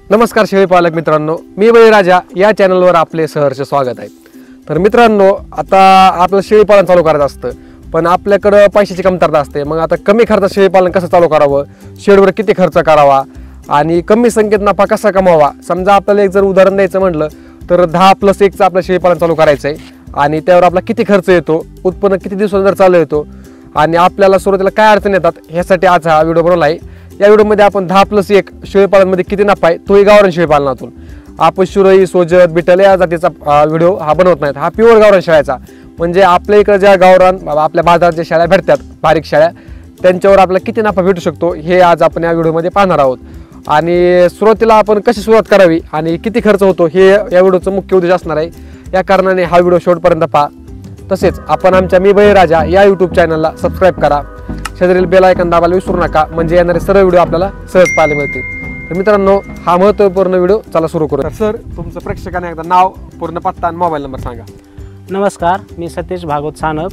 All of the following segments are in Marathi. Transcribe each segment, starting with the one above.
नमस्कार शेळी पालक मित्रांनो, मी बळीराजा या चॅनलवर आपले सहर्ष स्वागत आहे। तर मित्रांनो, आता आपलं शेळी पालन चालू करायचं असतं, पण आपल्याकडे पैशाची कमतरता असते। मग आता कमी खर्चात शेळी पालन कसं चालू करावं, शेडवर किती खर्च करावा आणि कमी संख्येत नफा कसा कमवावा। समजा आपल्याला एक जर उदाहरण द्यायचं म्हटलं तर 10+1चं आपलं शेळी पालन चालू करायचं आहे आणि त्यावर आपला किती खर्च येतो, उत्पन्न किती दिवसानंतर चालू येतो आणि आपल्याला सुरुवातीला काय अडचण येतात, ह्यासाठी आज हा व्हिडिओ बनवला आहे। या व्हिडिओमध्ये आपण 10+1 शेळीपालनमध्ये किती नफा आहे तोही गावरान शेळीपालनातून, आपण शुरई, सोजत, बिटल या जातीचा व्हिडिओ हा बनवत नाहीत, हा प्युअर गावरान शेळ्याचा। म्हणजे आपल्या इकडे ज्या गावरान आपल्या बाजारात ज्या शेळ्या भेटतात, बारीक शेळ्या, त्यांच्यावर आपल्याला किती नफा भेटू शकतो हे आज आपण या व्हिडिओमध्ये पाहणार आहोत। आणि सुरुवातीला आपण कशी सुरुवात करावी आणि किती खर्च होतो हे या व्हिडिओचं मुख्य उद्देश असणार आहे। या कारणाने हा व्हिडिओ शेवटपर्यंत पहा। तसेच आपण आमच्या मी बळीराजा या यूट्यूब चॅनलला सबस्क्राईब करा, शेजारील बेल आयकॉन दाबायला विसरू नका, म्हणजे येणारे सर्व व्हिडिओ आपल्याला सहज पाहायला मिळतील। तर मित्रांनो, हा महत्त्वपूर्ण व्हिडिओ चला सुरू करू। तर सर, तुमचं प्रेक्षकांना एकदा नाव, पूर्ण पत्ता आणि मोबाईल नंबर सांगा। नमस्कार, मी सतीश भागवत सानप,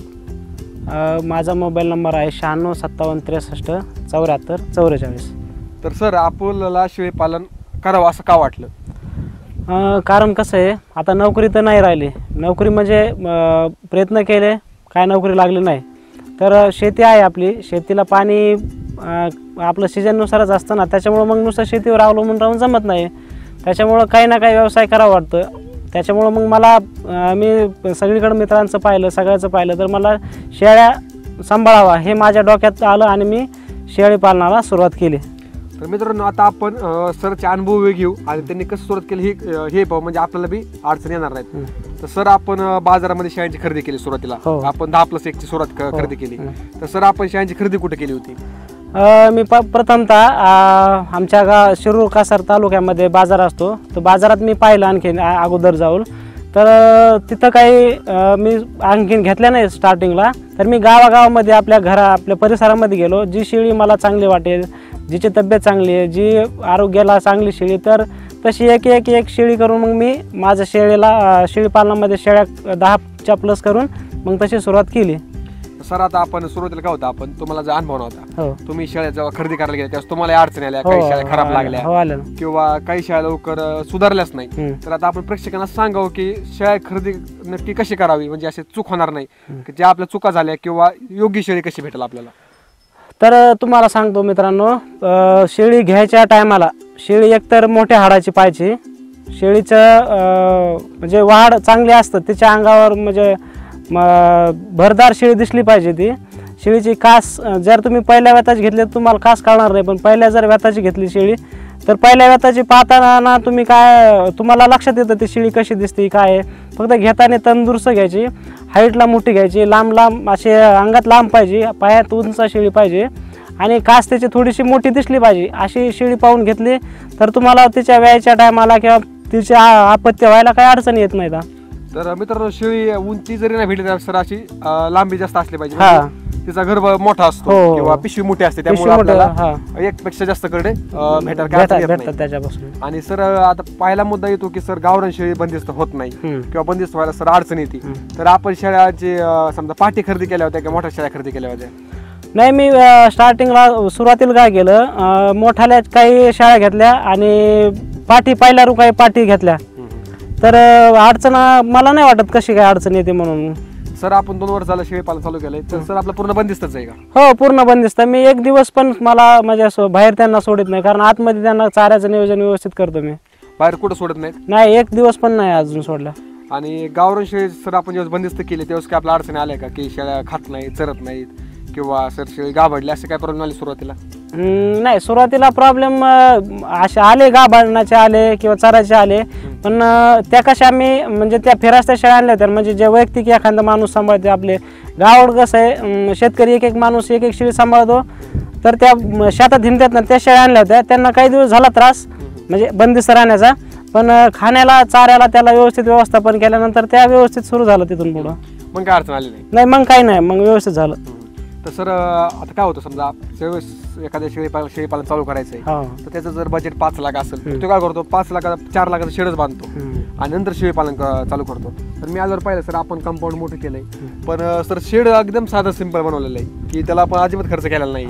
माझा मोबाईल नंबर आहे 96 57 63 74 44। तर सर, आपल्याला शेळी पालन करावं असं का वाटलं? कारण कसं आहे, आता नोकरी तर नाही राहिली, नोकरी म्हणजे प्रयत्न केले, काय नोकरी लागली नाही, तर शेती आहे आपली, शेतीला पाणी आपलं सीजननुसारच असतं ना, त्याच्यामुळं मग नुसतं शेतीवर अवलंबून राहून जमत नाही, त्याच्यामुळं काही ना काही व्यवसाय करावा वाटतं। त्याच्यामुळं मग मला मी सगळीकडे मित्रांचं पाहिलं, सगळ्याचं पाहिलं, तर मला शेळ्या सांभाळावा हे माझ्या डोक्यात आलं आणि मी शेळी पालनाला सुरुवात केली। तर मित्रांनो, आता आपण सरचे अनुभव घेऊ आणि त्यांनी कसं सुरुवात केली हे पाहू, म्हणजे आपल्याला बी अडचण येणार नाहीत। तर सर, आपण बाजारामध्ये शेळ्यांची खरेदी केली सुरुवातीला, आपण 10+1ची सुरुवात खरेदी केली। तर सर, आपण शेळ्यांची खरेदी कुठे केली होती? मी प्रथमतः आमच्या शिरूर कासार तालुक्यामध्ये बाजार असतो, तर बाजारात मी पाहिलं आणखीन अगोदर जाऊन, तर तिथं काही मी आणखीन घेतल्या नाही स्टार्टिंगला। तर मी गावागावामध्ये आपल्या परिसरामध्ये गेलो, जी शेळी मला चांगली वाटेल, जिची तब्येत चांगली आहे, जी आरोग्याला चांगली शेळी, तर तशी एक शेळी करून मग मी माझ्या शेळी पालनामध्ये शेळ्या 10++ करून मग तशी सुरुवात केली। सर, आता आपण सुरुवातीला काय होतं, आपण तुम्हाला जो अनुभव नव्हता, तुम्ही शेळ्या जेव्हा खरेदी करायला गेल्या तेव्हा तुम्हाला अडचणी आल्या, काही शेळ्या खराब लागल्या किंवा काही शेळ्या लवकर सुधारल्याच नाही। तर आता आपण प्रेक्षकांना सांगावं की शेळ्या खरेदी नक्की कशी करावी, म्हणजे असे चूक होणार नाही, की ज्या आपल्या चुका झाल्या किंवा योग्य शेळी कशी भेटेल आपल्याला। तर तुम्हाला सांगतो मित्रांनो, शेळी घ्यायच्या टायमाला शेळी एकतर मोठ्या हाडाची पाहिजे, शेळीचं म्हणजे वाढ चांगली असतं, तिच्या अंगावर म्हणजे भरदार शेळी दिसली पाहिजे। ती शेळीची कास जर तुम्ही पहिल्या व्यताची घेतली तर तुम्हाला कास कळणार नाही, पण पहिल्या जर व्यताची घेतली शेळी तर पहिल्या व्यताची पाहताना तुम्हाला लक्षात येतं ती शेळी कशी दिसते काय आहे। फक्त घेताना तंदुरुस्त घ्यायची, हाईटला मोठी घ्यायची, लांब असे अंगात लांब पाहिजे, पायात उंच शेळी पाहिजे आणि कास त्याची थोडीशी मोठी दिसली पाहिजे, अशी शेळी पाहून घेतली तर तुम्हाला तिच्या व्यायाच्या टायमाला किंवा तिच्या अपत्य व्हायला काही अडचण येत नाही। तर मित्रांनो, शेळी उंची जरी नाही भेटली तर सर अशी लांबी जास्त असली पाहिजे, तिचा गर्भ मोठा असतो किंवा पिशवी मोठी असते, त्यामुळे आपल्याला एकपेक्षा जास्त करडे भेटतात त्याच्यापासून। आणि सर, आता पहिला मुद्दा येतो की सर गावरान शेळी बंदिस्त होत नाही किंवा बंदिस्त व्हायला सर अडचण येते। तर आपण शेळ्याची समजा पाठी खरेदी केल्या होत्या किंवा मोठ्या शेळ्या खरेदी केल्या होत्या? नाही, मी स्टार्टिंगला सुरुवातीला काय केलं, मोठ्याल्या काही शेळ्या घेतल्या आणि पाठी पहिल्या काही पाठी घेतल्या, तर अडचण मला नाही वाटत कशी काय अडचण येते म्हणून। सर, आपण 2 वर्ष झालं शेळी पालन चालू केलंय, तर सर आपलं पूर्ण बंदिस्तच आहे का? हो, पूर्ण बंदिस्त। मी एक दिवस पण मला म्हणजे बाहेर त्यांना सोडत नाही, कारण आतमध्ये त्यांना चाऱ्याचं नियोजन व्यवस्थित करतो मी, बाहेर कुठं सोडत नाही? नाही, एक दिवस पण नाही अजून सोडला। आणि गावरान शेळी सर आपण जेव्हा बंदिस्त केली तेव्हा काय आपल्या अडचणी आल्या का, की शेळ्या खात नाही, चरत नाहीत किंवा सर शेळी गाभडली, असे काय प्रॉब्लेम आले सुरुवातीला? नाही, सुरुवातीला प्रॉब्लेम असे आले, गाभरणाचे आले किंवा चराचे आले, पण त्या कशा मी म्हणजे त्या फिरास्त्या शेळ्या आणल्या होत्या, म्हणजे जे वैयक्तिक एखादा माणूस सांभाळते, आपले गावावर कसं आहे शेतकरी एक माणूस एक शेळी सांभाळतो, तर त्या शेतात हिंडतात ना, त्या शेळ्या आणल्या होत्या, त्यांना काही दिवस झाला त्रास म्हणजे बंदिस्त राहण्याचा, पण खाण्याला चाऱ्याला त्याला व्यवस्थित व्यवस्थापन केल्यानंतर त्या व्यवस्थित सुरू झालं तिथून पुढं, मग काय अडचण आली नाही, मग काही नाही, मग व्यवस्थित झालं। तर सर, आता काय होतं, समजा एखाद्या शेळी पालन चालू करायचंय, तर त्याचं जर बजेट 5 लाख असेल तर तो काय करतो, 5 लाखाचा 4 लाखाचा शेडच बांधतो आणि नंतर शेळी पालन चालू करतो। तर मी आजवर पाहिलं सर, आपण कंपाऊंड मोठं केलंय, पण सर शेड एकदम साधं सिंपल बनवलेलं आहे, की त्याला आपण अजिबात खर्च केलेला नाही,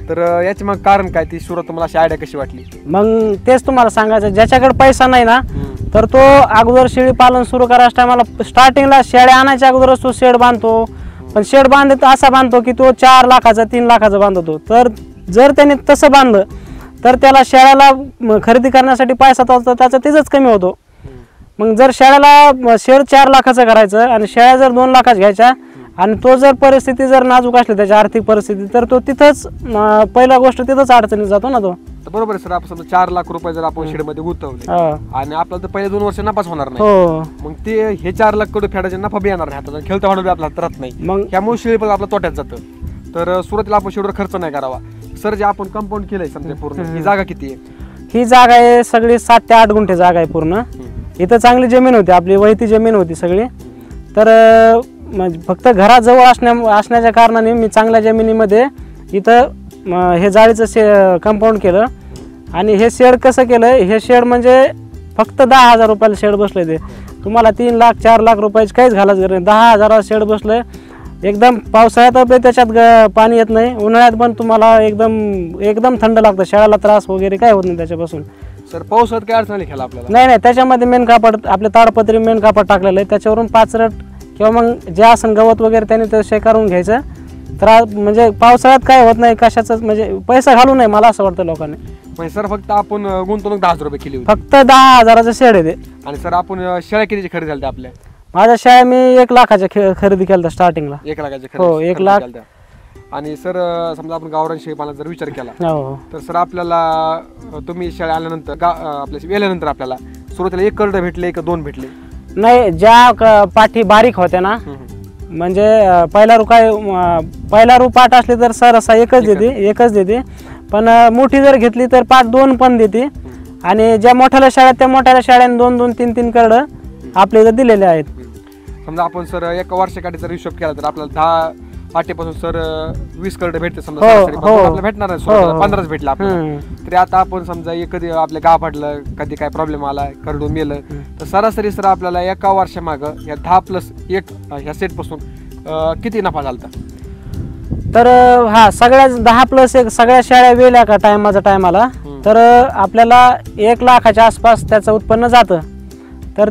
तर याचे मग कारण काय, ती सुरुवात तुम्हाला अशी आयडिया कशी वाटली? मग तेच तुम्हाला सांगायचं, ज्याच्याकडे पैसा नाही ना तर तो अगोदर शेळी पालन सुरू करायच्या टायमाला स्टार्टिंगला शेळ्या आणायच्या अगोदरच तो शेड बांधतो, पण शेड बांधतो असा बांधतो की तो 4 लाखाचा 3 लाखाचा बांधतो. तर जर त्याने तसं बांधलं तर त्याला शेळ्याला खरेदी करण्यासाठी पैसा तो त्याचा तिथंच कमी होतो. मग जर शेळ्याला शेड 4 लाखाचं करायचं आणि शेळ्या जर 2 लाखाच्या घ्यायच्या आणि तो जर परिस्थिती जर नाजूक असली त्याची आर्थिक परिस्थिती, तर तो तिथंच पहिला गोष्ट तिथंच अडचणीत जातो ना तो. बरोबर आहे सर. आपण समजा 4 लाख रुपये जर आपण शेडमध्ये गुंतवले आणि आपल्याला तर पहिले 2 वर्ष नफाच होणार नाही, मग ते हे 4 लाख कडे फेडायचे नफा बी येणार नाही, हातात खेळता भांडवल आपल्या हातात राहत नाही, मग त्यामुळे शेळी पण आपला तोट्यात जातं. तर सुरुवातीला आपण शेडवर खर्च नाही करावा. सर जे आपण कंपाऊंड केलंय समजा पूर्ण, ही जागा किती आहे? ही जागा आहे सगळी 7 ते 8 गुंठे जागा आहे पूर्ण. इथं चांगली जमीन होती, आपली वैती जमीन होती सगळी. तर फक्त घराजवळ असण्याच्या कारणाने मी चांगल्या जमिनीमध्ये इथं हे जाळीचं कंपाऊंड केलं. आणि हे शेड कसं केलं, हे शेड म्हणजे फक्त 10,000 रुपयाला शेड बसले. ते तुम्हाला 3 लाख 4 लाख रुपयाची काहीच घालायचं नाही, 10,000 शेड बसलं. एकदम पावसाळ्यात त्याच्यात पाणी येत नाही, उन्हाळ्यात पण तुम्हाला एकदम थंड लागतं, शेळ्याला त्रास वगैरे काय होत नाही त्याच्यापासून. सर पावसाळ्यात काय अडचण नाही आपल्याला? नाही, त्याच्यामध्ये मेन कापड, आपले ताडपत्री मेन कापड टाकलेलं आहे, त्याच्यावरून पाचरट किंवा मग जे असं गवत वगैरे त्याने ते शेकारून घ्यायचं. तर म्हणजे पावसाळ्यात काय होत नाही कशाच, म्हणजे पैसा घालू नये मला असं वाटतं लोकांनी. म्हणजे सर फक्त आपण गुंतवणूक 10,000 रुपये केली होती, फक्त 10,000चं शेड आहे ते. आणि सर आपण शेळ्या कितीची खरेदी झाली आपल्या? माझ्या शेळ्या मी 1 लाखाच्या खरेदी केल्या स्टार्टिंगला. 1 लाखाच्या हो, 1 लाख. आणि सर समजा आपण गावरान शेळी पालनाचा जर विचार केला तर सर आपल्याला तुम्ही शेळ्या आल्यानंतर आपल्या वेल्यानंतर आपल्याला सुरुवातीला 1 करडं भेटले का 2 भेटले? नाही, ज्या पाठी बारीक होत्या ना, म्हणजे पहिला रू पाठ असली तर सहसा एकच देते. पण मोठी जर घेतली तर पाठ 2 पण देते. आणि ज्या मोठ्याला शेळ्या त्या मोठ्याला शेळ्याने 2-2, 3-3 करडं आपल्या इथं दिलेले आहेत. समजा आपण सर 1 वर्षाकाठी जर हिशोब केला तर आपल्याला 10 पाठीपासून सर 20 करडे भेटते समजा. आपल्याला भेटणार नाही, 15च भेटले आपल्याला. तरी आता आपण समजा कधी आपल्या गाव फाटलं, कधी काय प्रॉब्लेम आला, करडून मेलं, तर सरासरी सर आपल्याला 1 वर्षामागं या 10+1 ह्या सेट पासून किती नफा झाला? तर सगळ्या 10+1 सगळ्या शेळ्या वेल्या का टायमाला तर आपल्याला 1 लाखाच्या आसपास त्याचं उत्पन्न जातं. तर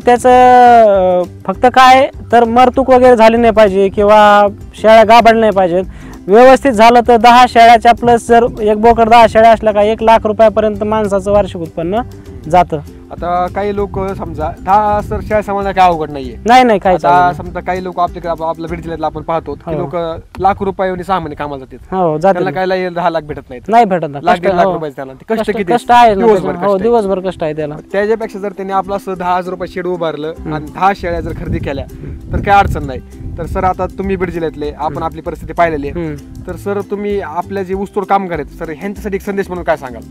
त्याचं फक्त काय तर मरतूक वगैरे झाली नाही पाहिजे किंवा शेळ्या गाभण नाही पाहिजेत. व्यवस्थित झालं तर 10 शेळ्याच्या प्लस जर 1 बोकड 10 शेळ्या असल्या का 1 लाख रुपयापर्यंत माणसाचं वार्षिक उत्पन्न जातं. आता काही लोक समजा 10 सर शेळ्या सांभाळणं काय अवघड नाहीये. नाही काय समजा काही लोक आपल्याकडे आपल्या बीड जिल्ह्यात आपण पाहतो की लोक लाख रुपये 6 महिने कामाला जातात, त्यांना काय 10 लाख भेटत नाही भेटत, लाख 1.5 लाख रुपये त्याला कष्ट किती आहे, दिवसभर कष्ट आहे त्याला. त्याच्यापेक्षा जर त्यांनी आपलं असं 10,000 रुपये शेड उभारलं आणि 10 शेळ्या जर खरेदी केल्या तर काय अडचण नाही. तर सर आता तुम्ही बीड जिल्ह्यातले, आपण आपली परिस्थिती पाहिलेली आहे, तर सर तुम्ही आपल्या जे ऊसतोड कामगार आहेत सर ह्यांच्यासाठी एक संदेश म्हणून काय सांगाल?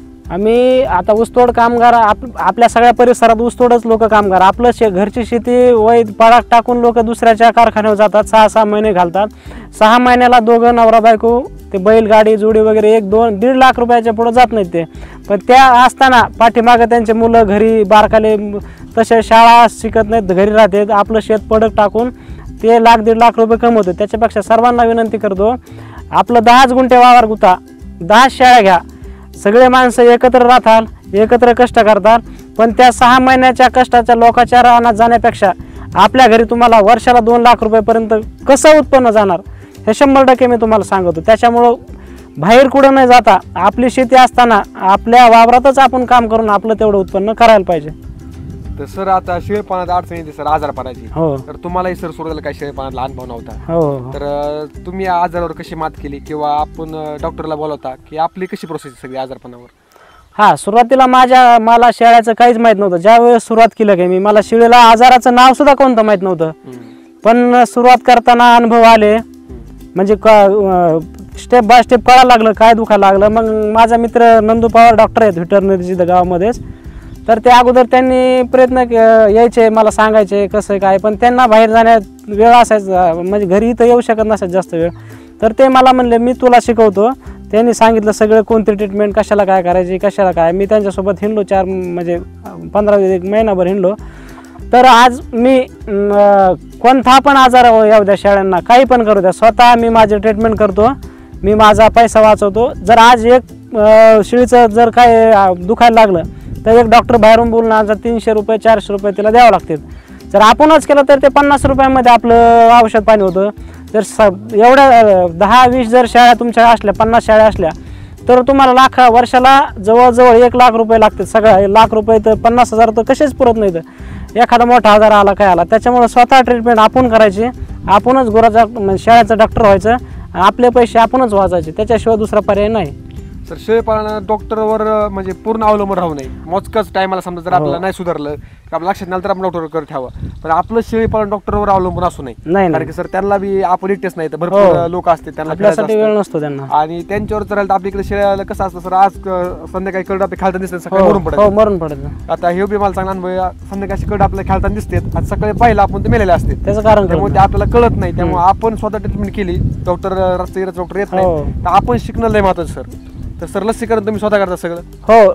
आम्ही आता ऊसतोड कामगार आपल्या सगळ्या परिसरात ऊसतोडच लोक कामगार, आपलं घरची शेती वैद पाडाक टाकून लोक दुसऱ्याच्या कारखान्यावर जातात, 6-6 महिने घालतात. 6 महिन्याला दोघं नवरा बायको ते बैलगाडी जोडी वगैरे 1-2-1.5 लाख रुपयाच्या पुढे जात नाहीत ते. पण त्या असताना पाठीमागं त्यांचे मुलं घरी बारकाले तसे शाळा शिकत नाहीत, घरी राहतात, आपलं शेत पडक टाकून ते 1-1.5 लाख रुपये कमवतात. त्याच्यापेक्षा सर्वांना विनंती करतो, आपलं 10 गुंठे वावर गुता, 10 शेळ्या घ्या, सगळे माणसं एकत्र राहतात, एकत्र कष्ट करतात. पण त्या 6 महिन्याच्या कष्टाच्या लोकांच्या रानात जाण्यापेक्षा आपल्या घरी तुम्हाला वर्षाला 2 लाख रुपयेपर्यंत कसं उत्पन्न जाणार हे 100% मी तुम्हाला सांगतो. त्याच्यामुळं बाहेर कुठं न जाता आपली शेती असताना आपल्या वावरातच आपण काम करून आपलं तेवढं उत्पन्न करायला पाहिजे. तर सर आता शेळीपालनात अडचण येते सर आजारपणाची, तर तुम्हालाही सर सुरुवातीला काही शेळीपालनात अनुभव नव्हता, तर तुम्ही आजारावर कशी मात केली किंवा आपण डॉक्टरला बोलवता की आपली कशी प्रोसेस सगळी आजारपणावर? सुरुवातीला मला शेळ्याचं काहीच माहित नव्हतं. ज्या वेळेस सुरुवात केलं की मी, मला शेळीला आजाराचं नाव सुद्धा कोणतं माहित नव्हतं. पण सुरुवात करताना अनुभव आले, म्हणजे स्टेप बाय स्टेप कळायला लागलं काय दुखायला लागलं. मग माझा मित्र नंदू पवार डॉक्टर आहेत व्हेटरनरी गावामध्येच, तर ते अगोदर त्यांनी प्रयत्न यायचे मला सांगायचे कसं काय, पण त्यांना बाहेर जाण्यात वेळ असायचा, म्हणजे घरी इथं येऊ शकत नसायचं जास्त वेळ. तर ते मला म्हणले मी तुला शिकवतो. त्यांनी सांगितलं सगळं कोणती ट्रीटमेंट कशाला काय करायची कशाला काय. मी त्यांच्यासोबत हिंडलो 15 महिनाभर हिंडलो. तर आज मी कोणता पण आजार येऊ द्या शेळ्यांना, काही पण करू द्या, स्वतः मी माझी ट्रीटमेंट करतो. मी माझा पैसा वाचवतो. जर आज एक शेळीचं जर काय दुखायला लागलं तर एक डॉक्टर बाहेरून बोलणार 300 रुपये 400 रुपये तिला द्यावं लागतील. जर आपणच केलं तर ते 50 रुपयामध्ये आपलं औषध पाणी होतं. जर एवढ्या 10-20 जर शेळ्या तुमच्या असल्या 50 शेळ्या असल्या तर तुम्हाला वर्षाला जवळजवळ 1 लाख रुपये लागतील. सगळं 1 लाख रुपये तर 50,000 तर कसेच पुरत नाही. तर एखादा मोठा आजार आला काय आला त्याच्यामुळे स्वतः ट्रीटमेंट आपण करायची, आपणच गुराचा शेळ्याचा डॉक्टर व्हायचं, आपले पैसे आपणच वाचायचे, त्याच्याशिवाय दुसरा पर्याय नाही. तर शेळीपालन डॉक्टरवर म्हणजे पूर्ण अवलंबून राहू नये. मोजकच टायमाला समजा जर आपल्याला नाही सुधारलं आपल्या लक्षात नाही तर आपण डॉक्टरकडे ठेवा, पण आपलं शेळीपालन डॉक्टरवर अवलंबून असू नये. कारण की सर त्यांना बी आपण एकटेच नाही तर भरपूर लोक असते त्यांना आपल्यासाठी वेळ नसतो त्यांना, आणि त्यांच्यावर जर आपल्या इकडे शेळ्याला कसं असतं सर, आज संध्याकाळी करड आपल्या खालताना दिसते, सकाळी मरून पडत. आता हे बी मला चांगला अनुभव, संध्याकाळी करड आपल्याला खालताना दिसते, आज सकाळी पाहिलं आपण ते मेलेले असते, त्याचं कारण त्यामुळे ते आपल्याला कळत नाही. त्यामुळे आपण स्वतः ट्रीटमेंट केली, डॉक्टर येत नाही तर आपण शिकणं लय महत्वाचं सर. तर सर लसीकरण तुम्ही स्वतः करता सगळं? हो,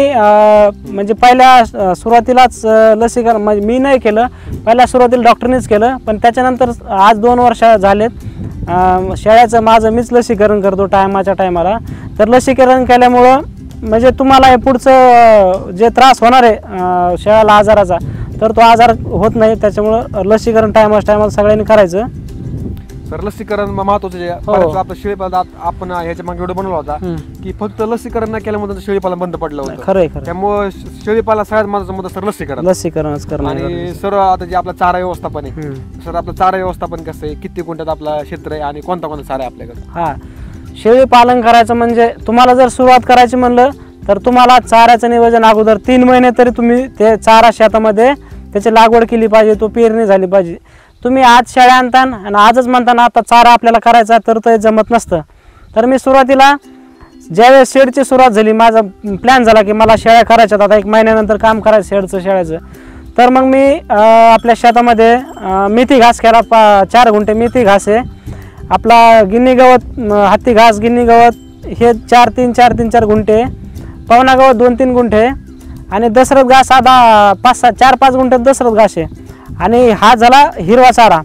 मी म्हणजे पहिल्या सुरुवातीलाच लसीकरण म्हणजे मी नाही केलं, पहिल्या सुरुवातीला डॉक्टरनेच केलं, पण त्याच्यानंतर आज 2 वर्ष झालेत शेळ्याचं माझं मीच लसीकरण करतो टायमाच्या टायमाला. तर लसीकरण केल्यामुळं म्हणजे तुम्हाला हे पुढचं जे त्रास होणार आहे शेळ्याला आजाराचा तर तो आजार होत नाही. त्याच्यामुळं लसीकरण टायमाला सगळ्यांनी करायचं. तर लसीकरण महत्वाचं आहे. आपलं शेळीपालन आपण ह्याच्या मागे व्हिडिओ बनवला होता की फक्त लसीकरण न केल्यामुळे शेळीपालन बंद पडलं होतं. खरं. त्यामुळे शेळीपालन सगळ्यात महत्वाचा मुद्दा सर लसीकरणच करणं. आणि सर आता जे आपला चारा व्यवस्थापन आहे सर, आपलं चारा व्यवस्थापन कसं आहे, किती गुंठ्यात आपला क्षेत्र आहे आणि कोणता चारा आहे आपल्याकडे? हा, शेळी पालन करायचं म्हणजे तुम्हाला जर सुरुवात करायची म्हणलं तर तुम्हाला चाऱ्याचं नियोजन अगोदर 3 महिने तरी तुम्ही ते चारा शेतामध्ये त्याची लागवड केली पाहिजे, तो पेरणी झाली पाहिजे. तुम्ही आज शेळ्या आणता आणि आजच म्हणताना आता चारा आपल्याला करायचा तर ते जमत नसतं. तर मी सुरुवातीला ज्यावेळेस शेडची सुरुवात झाली, माझा प्लॅन झाला की मला शेळ्या करायच्यात, आता 1 महिन्यानंतर काम करायचं शेळ्याचं. तर मग मी आपल्या शेतामध्ये मेथी घास केला, 4 गुंठे मेथी घास आहे, आपला गिन्नी गवत, हत्ती घास, गिन्नी गवत हे 4-3 गुंठे, पवना गवत 2-3 गुंठे आणि दशरथ घास आता 4-5 गुंठ्यात दशरथ घास आहे. आणि हा झाला हिरवा चारा.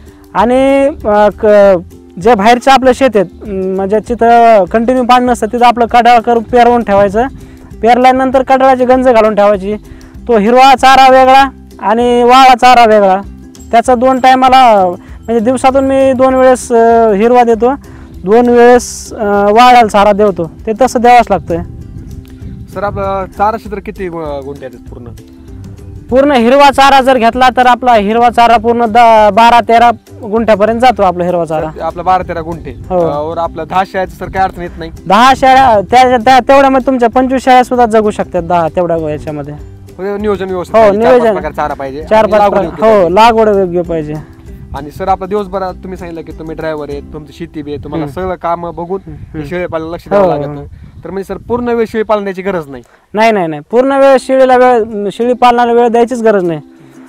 आणि जे बाहेरचे आपलं शेत आहेत म्हणजे जिथं कंटिन्यू पाणी नसतं तिथं आपलं कडाळ करून पेरवून ठेवायचं, पेरल्यानंतर कडाळाची गंज घालून ठेवायची. तो हिरवा चारा वेगळा आणि वाळा चारा वेगळा, त्याचा 2 टायमाला म्हणजे दिवसातून मी 2 वेळेस हिरवा देतो, 2 वेळेस वाळा चारा देतो. ते तसं द्यावंच लागतंय. सर आपलं चारा क्षेत्र किती गुंठे आहेत पूर्ण हिरवा चारा जर घेतला तर आपला हिरवा चारा पूर्ण 12-13 गुंठ्यापर्यंत जातो. आपला हिरवा चारा आपला 12-13 गुंठे और आपलं 10 शेळ्याचं सर काय अडचण येत नाही? 10 शेळ्या तेवढ्यामध्ये तुमच्या 25 शेळ्या सुद्धा जगू शकतात 10 तेवढ्या याच्यामध्ये. नियोजन व्यवस्थित, नियोजन चारा पाहिजे, 4-5 लागवड योग्य पाहिजे. आणि सर आपला दिवसभरात तुम्ही सांगितलं की तुम्ही ड्रायव्हर आहे, तुमची शेती बी आहे, तुम्हाला सगळं काम बघून शेळीपालन लक्ष द्यावं लागतं. तर म्हणजे सर पूर्ण वेळ शेळी पालनाची गरज नाही? नाही, पूर्ण वेळ शेळी पालनाला वेळ द्यायचीच गरज नाही.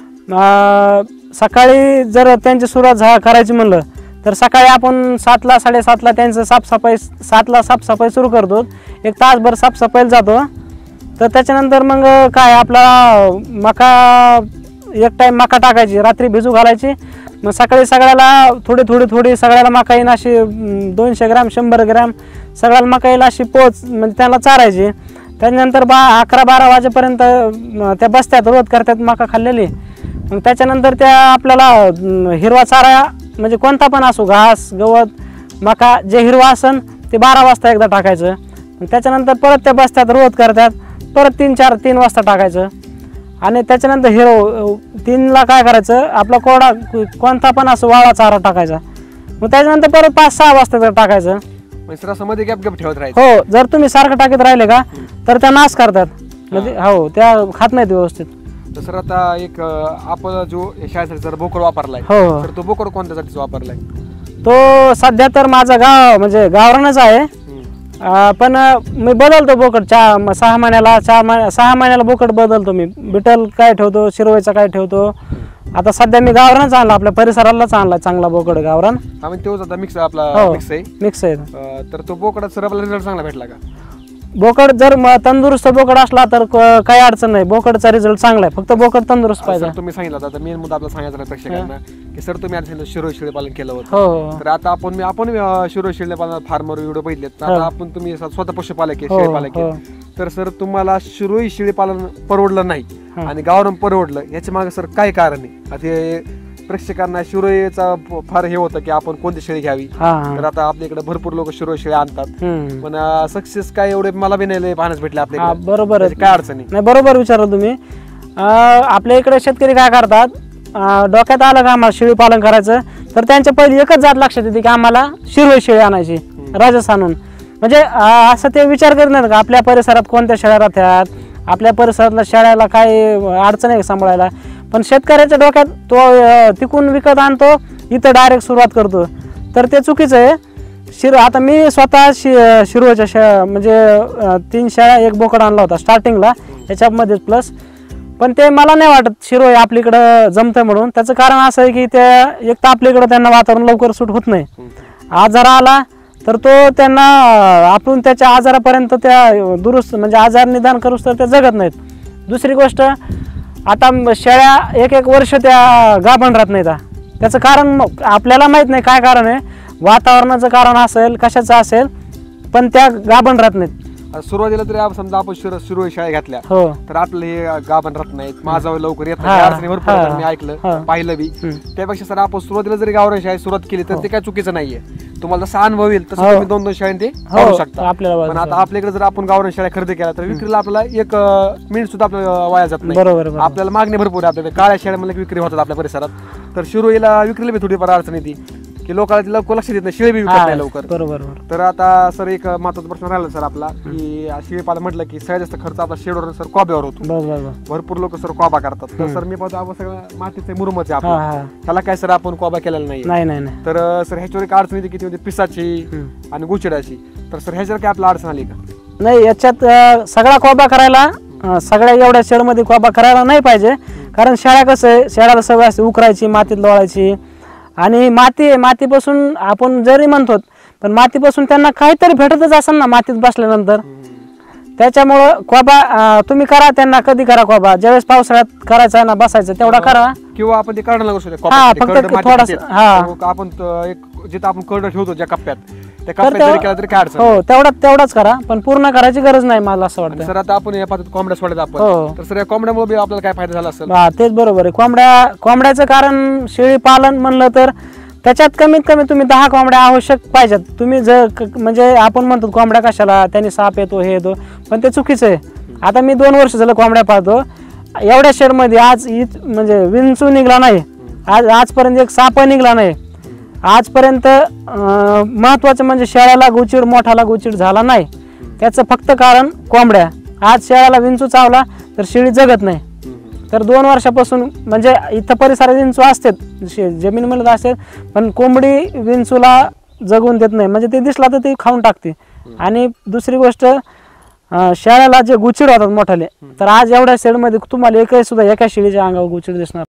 सकाळी जर त्यांची सुरुवात करायची म्हणलं तर सकाळी आपण 7ला 7:30ला त्यांचं साफसफाई, 7ला साफसफाई सुरू करतो, 1 तासभर साफसफाईला जातो. तर त्याच्यानंतर मग काय आपला मका, 1 टाइम मका टाकायची, रात्री भिजू घालायची, मग सकाळी सगळ्याला थोडी सगळ्याला मका येईन अशी 200 ग्रॅम 100 ग्रॅम सगळ्याला मका येईल अशी पोच म्हणजे त्याला चारायची. त्याच्यानंतर 11-12 वाजेपर्यंत त्या बसत्यात रोज करतात मका खाल्लेली. मग त्याच्यानंतर त्या आपल्याला हिरवा चारा म्हणजे कोणता पण असो, घास गवत मका जे हिरवा असन ते 12 वाजता एकदा टाकायचं. त्याच्यानंतर परत त्या बसत्यात रोज करतात, परत 3 वाजता टाकायचं. आणि त्याच्यानंतर हिरो 3ला काय करायचं, आपला कोरडा कोणता पण असो वाळा चारा टाकायचा. मग त्याच्यानंतर परत 5-6 वाजता टाकायचं. मध्ये गॅप ठेवत राहायचं. हो, जर तुम्ही सारखं टाकत राहिले का तर त्या नाश करतात, म्हणजे हो त्या खात नाहीत व्यवस्थित. सर आता एक आपण जो शाळेसाठी जर बोकड वापरलाय तर तो बोकड कोणत्यासाठी वापरलाय? तो सध्या तर माझा गाव म्हणजे गावरानच आहे, पण मी बदलतो बोकड 6 महिन्याला बोकड बदलतो. मी बिटल काय ठेवतो, शिरवाईचा काय ठेवतो. आता सध्या मी गावरानच आणला, आपल्या परिसरालाच आणला चांगला बोकड गावरान. तोच आता मिक्स आपला मिक्स आहे. मिक्स आहे. तर तो बोकड सर आपला रिझल्ट चांगला भेटला का? बोकड जर तंदुरुस्त बोकड असला तर काही अडचण नाही. बोकडचा रिझल्ट चांगला आहे, फक्त बोकड तंदुरुस्त पाहिजे. सर तुम्ही सांगितलं आता मेन मुद्दा आपला सांगायचा आहे प्रेक्षकांना की सर तुम्ही आता सांगितलं शिरोळ शेळी पालन केलं होतं. हो तर आता आपण शिरोळ शेळी पालन फार्मर व्हिडिओ बघितलेत. तर आता आपण तुम्ही स्वतः पशुपालक आहे, हो, शेळीपालक आहे. तर सर तुम्हाला शिरोळी शेळी पालन परवडलं नाही आणि गावरान परवडलं, याच्या मागे सर काय कारण आहे? आता हे प्रेक्षकांना शिरोळीचा फार हे होतं की आपण कोणती शेळी घ्यावी. तर आता आपल्या इकडे भरपूर लोक शिरोळी शेळी आणतात, पण सक्सेस काय एवढे मला बी नाही पाहण्यास भेटले आपल्या. बरोबर आहे, काय अडचणी नाही. बरोबर विचारलं तुम्ही. आपल्या इकडे शेतकरी काय करतात, डोक्यात आलं का आम्हाला शेळी पालन करायचं तर त्यांच्या पहिली एकच जात लक्षात येते की आम्हाला शिरोळी शेळी आणायची राजस्थानहून. म्हणजे असं ते विचार करत नाहीत का आपल्या परिसरात कोणत्या शेळ्या राहतात, आपल्या परिसरातल्या शेळ्याला काय अडचण आहे सांभाळायला. पण शेतकऱ्याच्या डोक्यात तो तिकून विकत आणतो, इथं डायरेक्ट सुरुवात करतो, तर ते चुकीचं आहे. आता मी स्वतः शिरोळच्या म्हणजे 3 शेळ्या 1 बोकड आणला होता स्टार्टिंगला याच्यामध्ये प्लस. पण ते मला नाही वाटत शिरोळ आपल्याकडं जमतं म्हणून. त्याचं कारण असं आहे की ते एक तर आपल्याकडं त्यांना वातावरण लवकर सूट होत नाही. आजार आला तर तो त्यांना आपण त्याच्या आजारापर्यंत त्या दुरुस्त म्हणजे आजार निदान करूच तर ते जगत नाहीत. दुसरी गोष्ट, आता शेळ्या 1-1 वर्ष त्या गाभण राहत नाहीत. त्याचं कारण मग आपल्याला माहीत नाही काय कारण आहे, वातावरणाचं कारण असेल कशाचं असेल, पण त्या गाभण राहत नाहीत. सुरुवातीला तरी समजा आपण शिरोळी शेळ्या घातल्या तर आपलं हे गाभण राहत नाहीत, माझा लवकर येत नाही, भरपूर मी ऐकलं पाहिलं बी. त्यापेक्षा सर आपण सुरुवातीला जरी गावरान शेळी सुरुवात केली तर ते काय चुकीचं नाहीये. तुम्हाला जसं अनुभव येईल तसं तुम्ही 2-2 शेळ्या ते करू शकता. पण आता आपल्याकडे जर आपण गावरान शेळ्या खरेदी केल्या तर विक्रीला आपल्याला 1 मिनिट सुद्धा आपल्याला वाया जात नाही. बरोबर. आपल्याला मागणी भरपूर आहे, आपल्याकडे काळ्या शेळ्या म्हणजे विक्री होतात आपल्या परिसरात. तर शिरोळीला विक्रीला बी थोडीफार अडचण येते की लोकांना लवकर लक्ष देत नाही, शेळी बी विकत नाही लवकर. बरोबर. तर आता सर एक महत्वाचा प्रश्न राहिला सर आपला की शेळी पालन म्हटलं की सगळ्यात जास्त खर्च आपला शेडवर सर कोब्यावर होतो. भरपूर लोक सर कोबा करतात. तर सर मी पाहतो आपण सगळं मातीचे मुरुमच आहे आपलं, त्याला काय सर आपण कोबा केलेला नाही. तर सर ह्याच्यावर एक अडचण येते किती म्हणजे पिसाची आणि गुचिडाची. तर सर ह्याच्यावर काय आपला अडचण आली का? नाही, याच्यात सगळा कोबा करायला सगळ्या एवढ्या शेडमध्ये कोबा करायला नाही पाहिजे. कारण शेळ्या कसं आहे, शेळ्याला सवय असते उकरायची, मातीत लोळायची. आणि मातीपासून आपण जरी म्हणतो पण मातीपासून त्यांना काहीतरी भेटतच असेल ना मातीत बसल्यानंतर. त्याच्यामुळं कोबा तुम्ही करा, त्यांना कधी करा कोबा, ज्यावेळेस पावसाळ्यात करायचा ना बसायचं तेवढा करा, किंवा आपण ते काढायला लागू शकतो. फक्त थोडासा आपण जिथं आपण कर्ड ठेवतो ज्या कप्प्यात त्या कप्प्यात जरी केला तरी काय अडचण. हो, तेवढाच करा, पण पूर्ण करायची गरज नाही मला असं वाटतं. सर आता आपण या पाहतो कोंबड्या सोडत आपण, तर सर या कोंबड्यामुळे आपल्याला काय फायदा झाला असेल? तेच बरोबर आहे. कोंबड्याचं कारण शेळी पालन म्हणलं तर त्याच्यात कमीत कमी तुम्ही 10 कोंबड्या आवश्यक पाहिजेत. तुम्ही जर म्हणजे आपण म्हणतो कोंबड्या कशाला, त्यांनी साप येतो हे येतो, पण ते चुकीचं आहे. आता मी 2 वर्ष झालं कोंबड्या पाहतो, एवढ्या शेडमध्ये आज म्हणजे विंचू निघला नाही, आजपर्यंत एक साप निघला नाही आजपर्यंत. महत्वाचं म्हणजे शेळ्याला गुचिड, मोठाला गुचिड झाला नाही. त्याचं फक्त कारण कोंबड्या. आज शेळ्याला विंचू चावला तर शेळी जगत नाही. तर 2 वर्षापासून म्हणजे इथं परिसरात विंचू असतात, जमिनीमध्ये असतात, पण कोंबडी विंचूला जगून देत नाही. म्हणजे ते दिसला तर ते खाऊन टाकते. आणि दुसरी गोष्ट, शेळ्याला जे गुचिड होतात मोठाले, तर आज एवढ्या शेडमध्ये तुम्हाला एकही सुद्धा एका शेळीच्या अंगावर गुचिड दिसणार